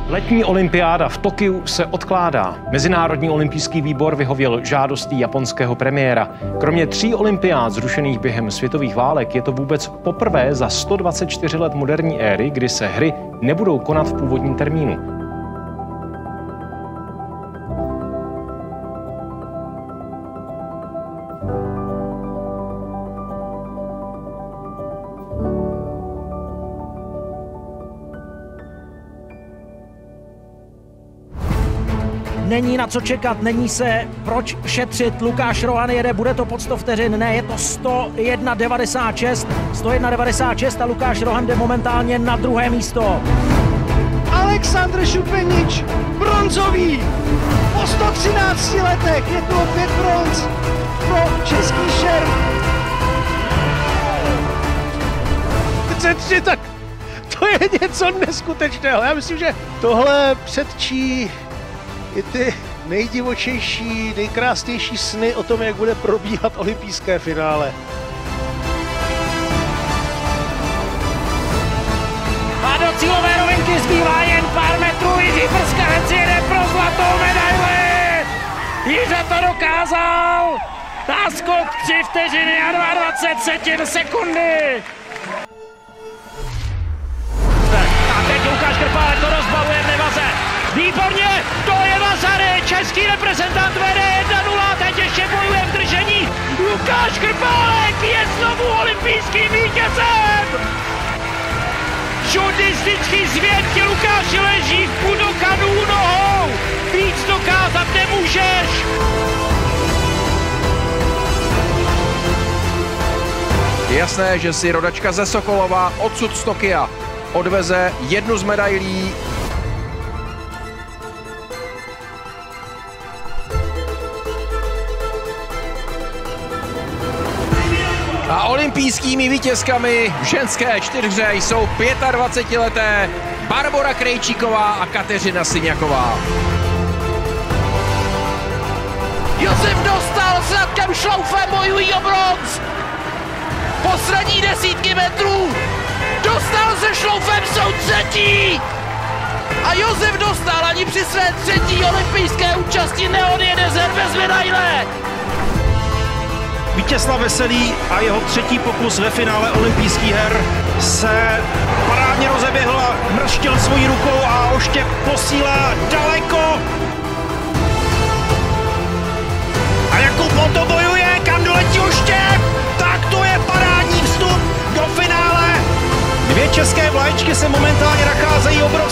Letní olympiáda v Tokiu se odkládá. Mezinárodní olympijský výbor vyhověl žádostí japonského premiéra. Kromě 3 olympiád zrušených během světových válek je to vůbec poprvé za 124 let moderní éry, kdy se hry nebudou konat v původním termínu. Není na co čekat, není se proč šetřit. Lukáš Rohan jede, bude to pod 100 vteřin, ne, je to 101,96 a Lukáš Rohan jde momentálně na druhé místo. Aleksandr Šupenič, bronzový, po 113 letech, je to opět bronz pro český šerm. 33, tak to je něco neskutečného. Já myslím, že tohle předčí i ty nejdivočejší, nejkrásnější sny o tom, jak bude probíhat olympijské finále. A do cílové rovinky zbývá jen pár metrů. Jiří Prskanec jede pro zlatou medaili. Jiřa to dokázal. Náskok 3 vteřiny a 22 sekundy. A teď Lukáš Krpálek to rozbaluje v Nevaze. Výborně, to je Vazary, český reprezentant vede 1-0, teď ještě bojuje v držení. Lukáš Krpálek je znovu olympijským vítězem. Žurnalistický zvěd Lukáši leží v Budokanu nohou. Víc dokázat nemůžeš. Je jasné, že si rodačka ze Sokolova odsud z Tokia odveze jednu z medailí. A olympijskými vítězkami v ženské čtyřhře jsou 25leté Barbora Krejčíková a Kateřina Syňaková. Josef Dostál s Radkem Šloufem bojují o bronz. Poslední desítky metrů. Dostál se Šloufem jsou třetí. A Josef Dostál ani při své třetí olympijské účasti neodjede zen bez medaile. Vítězslav Veselý a jeho třetí pokus ve finále olympijských her se parádně rozeběhl a mrštil svojí rukou a oštěp posílá daleko. A Jakub Moto bojuje, kam doletí oštěp, tak to je parádní vstup do finále. 2 české vlaječky se momentálně nacházejí o bronz.